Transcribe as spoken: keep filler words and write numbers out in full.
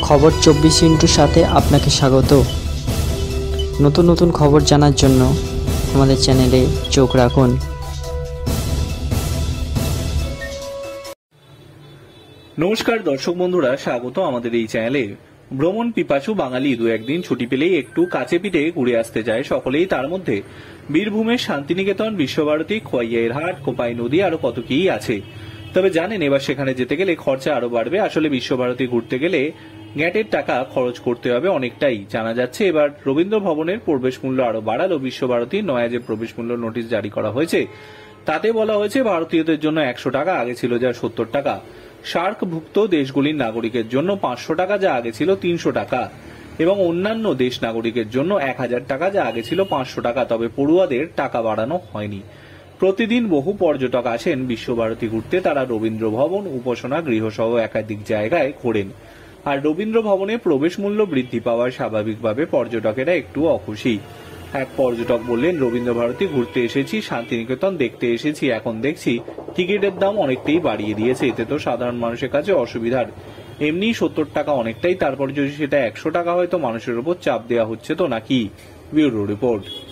খবর চব্বিশ ইন্টুর সাথে আপনাকে স্বাগত। নতুন নতুন খবর জানার জন্য আমাদের চ্যানেলে চোখ রাখুন। নমস্কার দর্শক বন্ধুরা, স্বাগত আমাদের এই চ্যানেলে। ভ্রমণ পিপাসু বাঙালি দু একদিন ছুটি পেলেই একটু কাছে পিঠে ঘুরে আসতে যায় সকলেই। তার মধ্যে বীরভূমের শান্তিনিকেতন, বিশ্বভারতী, খোয়াইয়ের হাট, কোপাই নদী আরো কত কি আছে। তবে জানেন, এবার সেখানে যেতে গেলে খরচা আরো বাড়বে। আসলে বিশ্বভারতী ঘুরতে গেলে গ্যাটের টাকা খরচ করতে হবে অনেকটাই। জানা যাচ্ছে এবার রবীন্দ্র ভবনের প্রবেশ মূল্য আরো বাড়ালো বিশ্বভারতীর নয়া যে প্রবেশ মূল্য নোটিশ জারি করা হয়েছে তাতে বলা হয়েছে ভারতীয়দের জন্য একশো টাকা, আগে ছিল যা সত্তর টাকা। সার্কভুক্ত দেশগুলির নাগরিকের জন্য পাঁচশো টাকা, যা আগে ছিল তিনশো টাকা, এবং অন্যান্য দেশ নাগরিকের জন্য এক হাজার টাকা, যা আগে ছিল পাঁচশো টাকা। তবে পড়ুয়াদের টাকা বাড়ানো হয়নি। প্রতিদিন বহু পর্যটক আসেন বিশ্বভারতী ঘুরতে। তারা রবীন্দ্র ভবন, উপাসনা গৃহ সহ একাধিক জায়গায় ঘোরেন। আর রবীন্দ্র ভবনে প্রবেশ মূল্য বৃদ্ধি পাওয়ায় স্বাভাবিকভাবে পর্যটকেরা একটু অখুশি। এক পর্যটক বললেন, রবীন্দ্র ভারতী ঘুরতে এসেছি, শান্তিনিকেতন দেখতে এসেছি, এখন দেখছি টিকিটের দাম অনেকটাই বাড়িয়ে দিয়েছে। এতে তো সাধারণ মানুষের কাছে অসুবিধার। এমনি সত্তর টাকা অনেকটাই, তারপর যদি সেটা একশো টাকা হয় তো মানুষের উপর চাপ দেওয়া হচ্ছে তো নাকি। Bureau report.